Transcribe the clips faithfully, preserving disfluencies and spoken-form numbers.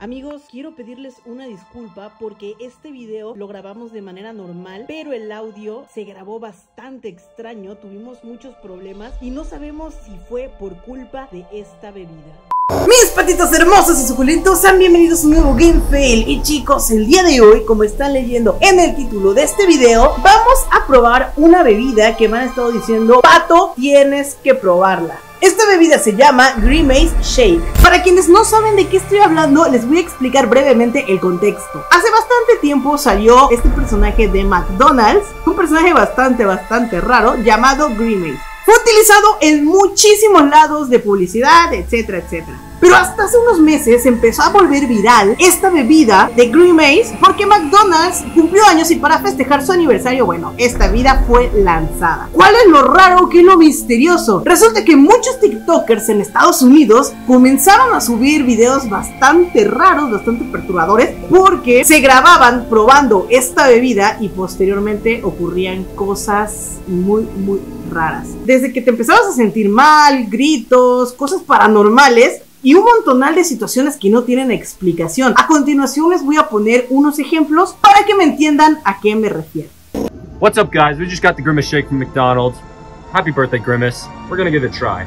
Amigos, quiero pedirles una disculpa porque este video lo grabamos de manera normal, pero el audio se grabó bastante extraño, tuvimos muchos problemas y no sabemos si fue por culpa de esta bebida. Mis patitos hermosos y suculentos, sean bienvenidos a un nuevo Game Fail. Y chicos, el día de hoy, como están leyendo en el título de este video, vamos a probar una bebida que me han estado diciendo: Pato, tienes que probarla. Esta bebida se llama Grimace Shake. Para quienes no saben de qué estoy hablando, les voy a explicar brevemente el contexto. Hace bastante tiempo salió este personaje de McDonald's, un personaje bastante, bastante raro llamado Grimace. Fue utilizado en muchísimos lados de publicidad, etcétera, etcétera. Pero hasta hace unos meses empezó a volver viral esta bebida de Grimace porque McDonald's cumplió años y para festejar su aniversario, bueno, esta bebida fue lanzada. ¿Cuál es lo raro? ¿Qué es lo misterioso? Resulta que muchos TikTokers en Estados Unidos comenzaron a subir videos bastante raros, bastante perturbadores, porque se grababan probando esta bebida y posteriormente ocurrían cosas muy, muy raras. Desde que te empezabas a sentir mal, gritos, cosas paranormales y un montonal de situaciones que no tienen explicación. A continuación les voy a poner unos ejemplos para que me entiendan a qué me refiero. What's up, guys? We just got the Grimace Shake from McDonald's. Happy birthday, Grimace. We're gonna give it a try.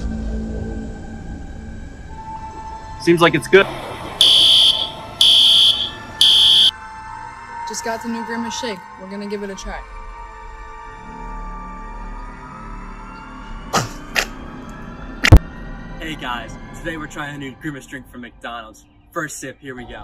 Seems like it's good. Just got the new Grimace Shake. We're gonna give it a try. Hey guys, today we're trying a new Grimace drink from McDonald's. First sip, here we go.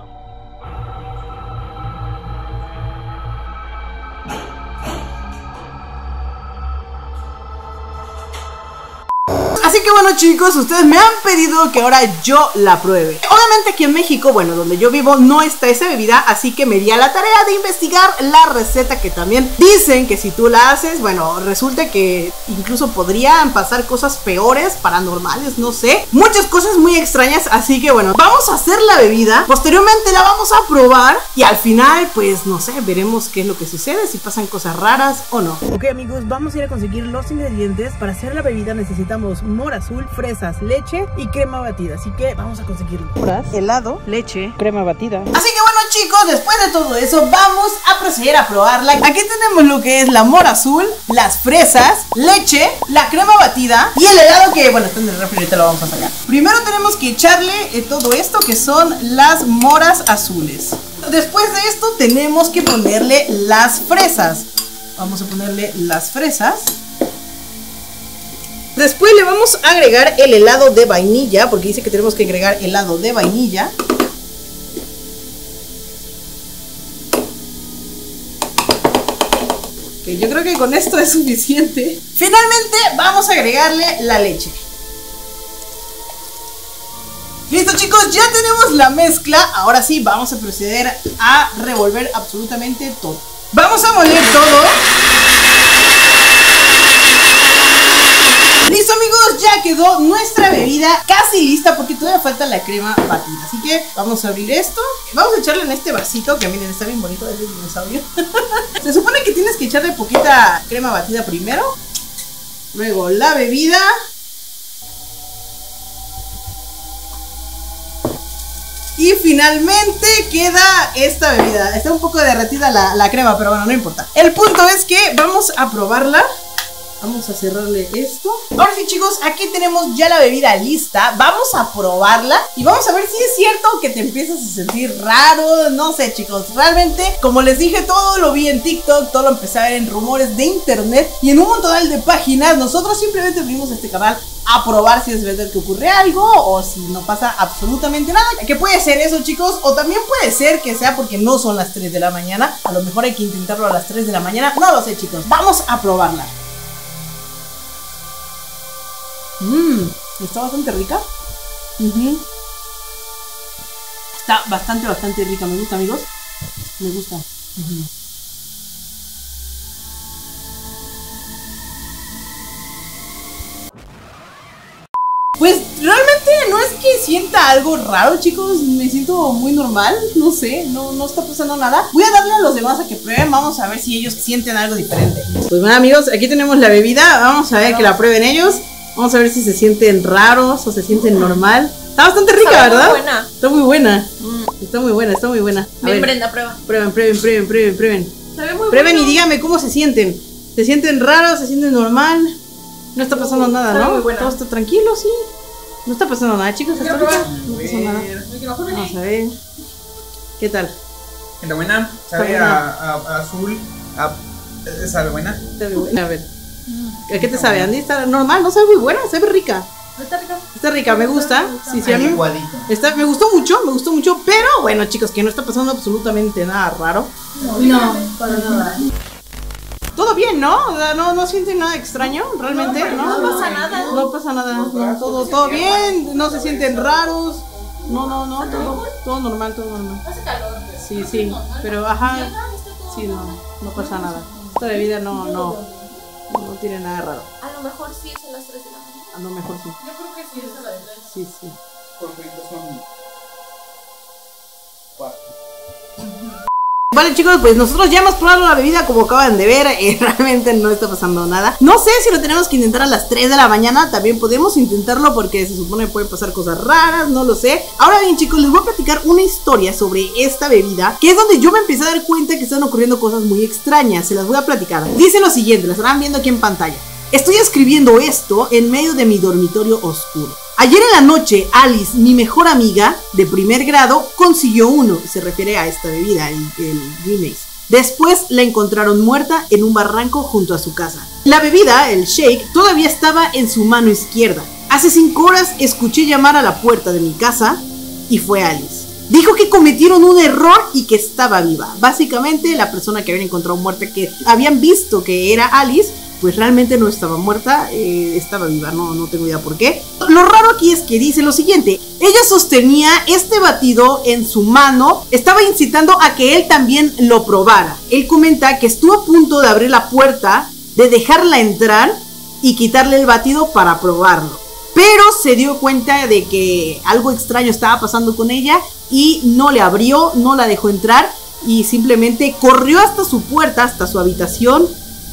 Así que bueno, chicos, ustedes me han pedido que ahora yo la pruebe. Obviamente aquí en México, bueno, donde yo vivo, no está esa bebida, así que me di a la tarea de investigar la receta, que también dicen que si tú la haces, bueno, resulta que incluso podrían pasar cosas peores, paranormales, no sé, muchas cosas muy extrañas. Así que bueno, vamos a hacer la bebida, posteriormente la vamos a probar y al final, pues no sé, veremos qué es lo que sucede, si pasan cosas raras o no. Ok, amigos, vamos a ir a conseguir los ingredientes. Para hacer la bebida necesitamos mora azul, fresas, leche y crema batida, así que vamos a conseguirlo. Moras, helado, leche, crema batida. Así que bueno, chicos, después de todo eso vamos a proceder a probarla. Aquí tenemos lo que es la mora azul, las fresas, leche, la crema batida y el helado, que bueno, está en el refri, ahorita lo vamos a sacar. Primero tenemos que echarle eh, todo esto, que son las moras azules. Después de esto tenemos que ponerle las fresas. Vamos a ponerle las fresas. Después le vamos a agregar el helado de vainilla, porque dice que tenemos que agregar helado de vainilla. Que yo creo que con esto es suficiente. Finalmente vamos a agregarle la leche. Listo, chicos, ya tenemos la mezcla. Ahora sí, vamos a proceder a revolver absolutamente todo. Vamos a moler todo. Listo, amigos, ya quedó nuestra bebida casi lista, porque todavía falta la crema batida. Así que vamos a abrir esto. Vamos a echarle en este vasito, que miren, está bien bonito, es de dinosaurio. Se supone que tienes que echarle poquita crema batida primero, luego la bebida, y finalmente queda esta bebida. Está un poco derretida la, la crema, pero bueno, no importa. El punto es que vamos a probarla. Vamos a cerrarle esto. Ahora sí, chicos, aquí tenemos ya la bebida lista. Vamos a probarla y vamos a ver si es cierto que te empiezas a sentir raro. No sé, chicos, realmente, como les dije, todo lo vi en TikTok, todo lo empecé a ver en rumores de internet y en un montón de páginas. Nosotros simplemente venimos a este canal a probar si es verdad que ocurre algo o si no pasa absolutamente nada. Que puede ser eso, chicos, o también puede ser que sea porque no son las tres de la mañana. A lo mejor hay que intentarlo a las tres de la mañana. No lo sé, chicos. Vamos a probarla. Mmm, está bastante rica. uh-huh. Está bastante, bastante rica. Me gusta, amigos. Me gusta. uh-huh. Pues realmente no es que sienta algo raro, chicos. Me siento muy normal. No sé, no, no está pasando nada. Voy a darle a los demás a que prueben. Vamos a ver si ellos sienten algo diferente. Pues bueno, amigos, aquí tenemos la bebida. Vamos a ver que la prueben ellos. Vamos a ver si se sienten raros o se sienten normal. Está bastante rica, Sabe ¿verdad? muy buena. Está muy buena. Mm. Está muy buena, está muy buena. A Ven, ver, Brenda, prueba. prueben, prueben, prueben, prueben, prueben. Sabe muy Prueben y buena. díganme cómo se sienten. ¿Se sienten raros? ¿Se sienten normal? No está pasando Uh, nada, sabe ¿no? muy buena. Todo está tranquilo, sí. No está pasando nada, chicos. Hasta Quiero ahorita probar. no pasa nada. Vamos a ver. ¿Qué tal? Está buena, sabe buena. a, a- a azul, a, eh, sabe buena. Está muy buena. A ver. ¿A qué te sabe, Andy? Está normal, no sabe muy buena, sabe rica. Está rica. Está rica, me gusta. Sí, sí, a mí. Igualito. Está, me gustó mucho, me gustó mucho, pero bueno, chicos, que no está pasando absolutamente nada raro. No, para nada. Todo bien, ¿no? O sea, no, no sienten nada extraño, realmente, ¿no? No pasa nada. No pasa nada, no, todo, todo bien, no se sienten raros. No, no, no, todo, todo normal, todo normal. Hace calor. Sí, sí, pero ajá, sí, no, no pasa nada. Esta bebida no, no, no tiene nada raro. A lo mejor sí es a las tres de la mañana. A lo mejor sí. Yo creo que sí es a las tres. Sí, sí. Porque ahorita son cuatro. Vale, chicos, pues nosotros ya hemos probado la bebida, como acaban de ver, eh, realmente no está pasando nada. No sé si lo tenemos que intentar a las tres de la mañana, también podemos intentarlo porque se supone que pueden pasar cosas raras, no lo sé. Ahora bien, chicos, les voy a platicar una historia sobre esta bebida, que es donde yo me empecé a dar cuenta que están ocurriendo cosas muy extrañas. Se las voy a platicar. Dice lo siguiente, las estarán viendo aquí en pantalla. Estoy escribiendo esto en medio de mi dormitorio oscuro. Ayer en la noche, Alice, mi mejor amiga de primer grado, consiguió uno. Se refiere a esta bebida, el, el Grimace. Después la encontraron muerta en un barranco junto a su casa. La bebida, el shake, todavía estaba en su mano izquierda. Hace cinco horas escuché llamar a la puerta de mi casa y fue Alice. Dijo que cometieron un error y que estaba viva. Básicamente, la persona que habían encontrado muerta, que habían visto que era Alice, pues realmente no estaba muerta, eh, estaba viva, no, no tengo idea por qué. Lo raro aquí es que dice lo siguiente: ella sostenía este batido en su mano, estaba incitando a que él también lo probara. Él comenta que estuvo a punto de abrir la puerta, de dejarla entrar y quitarle el batido para probarlo. Pero se dio cuenta de que algo extraño estaba pasando con ella y no le abrió, no la dejó entrar y simplemente corrió hasta su puerta, hasta su habitación,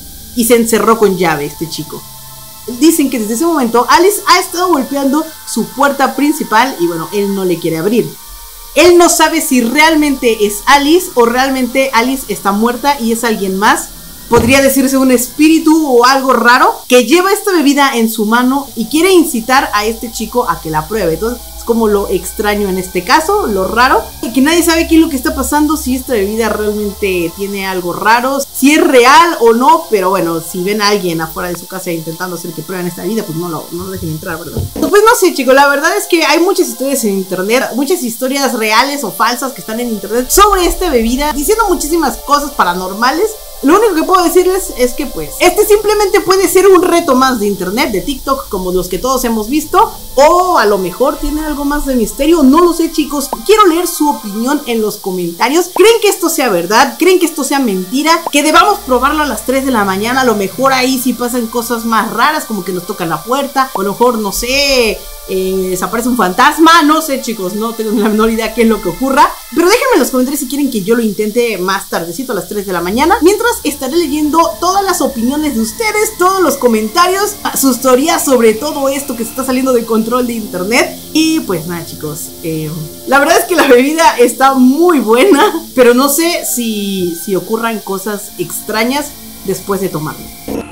y se encerró con llave este chico. Dicen que desde ese momento Alice ha estado golpeando su puerta principal y bueno, él no le quiere abrir. Él no sabe si realmente es Alice o realmente Alice está muerta y es alguien más. Podría decirse un espíritu o algo raro que lleva esta bebida en su mano y quiere incitar a este chico a que la pruebe. Entonces es como lo extraño en este caso, lo raro, que nadie sabe qué es lo que está pasando, si esta bebida realmente tiene algo raro, si es real o no. Pero bueno, si ven a alguien afuera de su casa intentando hacer que prueben esta bebida, pues no lo, no lo dejen entrar, ¿verdad? Pues no sé, chicos, la verdad es que hay muchas historias en internet, muchas historias reales o falsas que están en internet sobre esta bebida, diciendo muchísimas cosas paranormales. Lo único que puedo decirles es que pues este simplemente puede ser un reto más de internet, de TikTok, como los que todos hemos visto, o a lo mejor tiene algo más de misterio, no lo sé, chicos. Quiero leer su opinión en los comentarios. ¿Creen que esto sea verdad? ¿Creen que esto sea mentira? ¿Que debamos probarlo a las tres de la mañana? A lo mejor ahí sí pasan cosas más raras, como que nos tocan la puerta, o a lo mejor, no sé, eh, desaparece un fantasma, no sé, chicos, no tengo la menor idea qué es lo que ocurra. Pero déjenme en los comentarios si quieren que yo lo intente más tardecito a las tres de la mañana. Mientras estaré leyendo todas las opiniones de ustedes, todos los comentarios, sus teorías sobre todo esto que se está saliendo de control de internet. Y pues nada, chicos, eh, la verdad es que la bebida está muy buena, pero no sé si, si ocurran cosas extrañas después de tomarla.